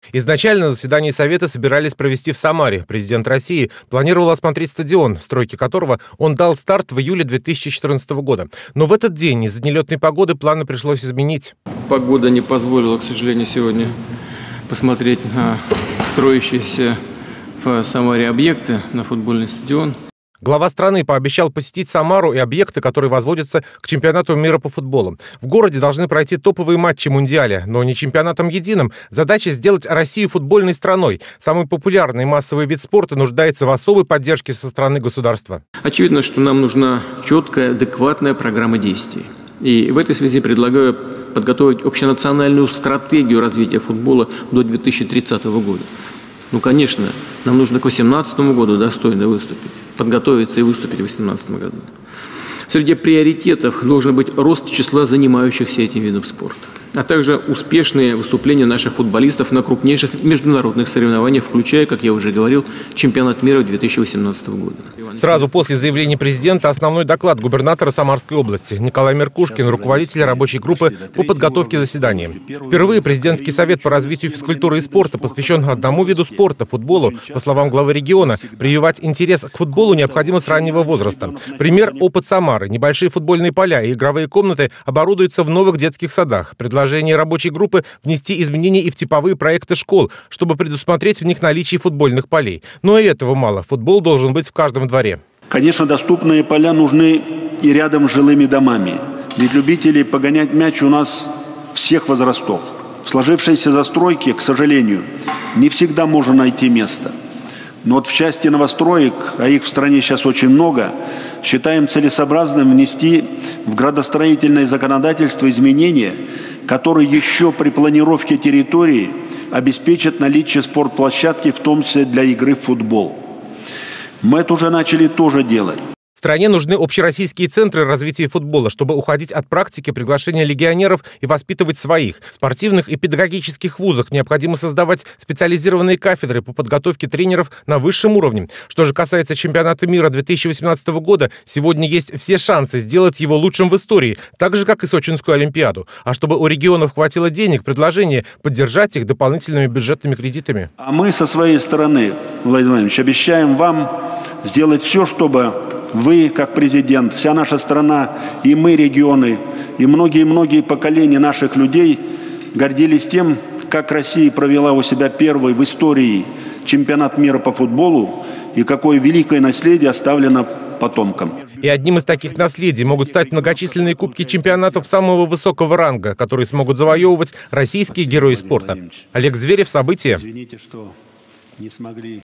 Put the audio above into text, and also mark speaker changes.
Speaker 1: Изначально заседание Совета собирались провести в Самаре. Президент России планировал осмотреть стадион, стройке которого он дал старт в июле 2014 года. Но в этот день из-за нелетной погоды планы пришлось изменить.
Speaker 2: Погода не позволила, к сожалению, сегодня посмотреть на строящиеся в Самаре объекты, на футбольный стадион.
Speaker 1: Глава страны пообещал посетить Самару и объекты, которые возводятся к чемпионату мира по футболу. В городе должны пройти топовые матчи Мундиаля, но не чемпионатом единым. Задача сделать Россию футбольной страной. Самый популярный массовый вид спорта нуждается в особой поддержке со стороны государства.
Speaker 2: Очевидно, что нам нужна четкая, адекватная программа действий. И в этой связи предлагаю подготовить общенациональную стратегию развития футбола до 2030 года. Конечно, нам нужно к 2018 году достойно выступить, подготовиться и выступить в 2018 году. Среди приоритетов должен быть рост числа занимающихся этим видом спорта, а также успешные выступления наших футболистов на крупнейших международных соревнованиях, включая, как я уже говорил, чемпионат мира 2018 года.
Speaker 1: Сразу после заявления президента основной доклад губернатора Самарской области Николай Меркушкин, руководитель рабочей группы по подготовке заседания. Впервые президентский совет по развитию физкультуры и спорта посвящен одному виду спорта – футболу. По словам главы региона, прививать интерес к футболу необходимо с раннего возраста. Пример – опыт Самары. Небольшие футбольные поля и игровые комнаты оборудуются в новых детских садах. Предложение рабочей группы – внести изменения и в типовые проекты школ, чтобы предусмотреть в них наличие футбольных полей. Но и этого мало. Футбол должен быть в каждом дворе.
Speaker 3: Конечно, доступные поля нужны и рядом с жилыми домами. Ведь любителей погонять мяч у нас всех возрастов. В сложившейся застройке, к сожалению, не всегда можно найти место. Но вот в части новостроек, а их в стране сейчас очень много, считаем целесообразным внести в градостроительное законодательство изменения, которые еще при планировке территории обеспечат наличие спортплощадки, в том числе для игры в футбол. Мы это уже начали тоже делать.
Speaker 1: В стране нужны общероссийские центры развития футбола, чтобы уходить от практики приглашения легионеров и воспитывать своих. В спортивных и педагогических вузах необходимо создавать специализированные кафедры по подготовке тренеров на высшем уровне. Что же касается чемпионата мира 2018 года, сегодня есть все шансы сделать его лучшим в истории, так же, как и Сочинскую Олимпиаду. А чтобы у регионов хватило денег, предложение поддержать их дополнительными бюджетными кредитами.
Speaker 3: А мы со своей стороны, Владимир Владимирович, обещаем вам сделать все, чтобы вы, как президент, вся наша страна, и мы, регионы, и многие-многие поколения наших людей гордились тем, как Россия провела у себя первый в истории чемпионат мира по футболу и какое великое наследие оставлено потомкам.
Speaker 1: И одним из таких наследий могут стать многочисленные кубки чемпионатов самого высокого ранга, которые смогут завоевывать российские герои спорта. Олег Зверев, события.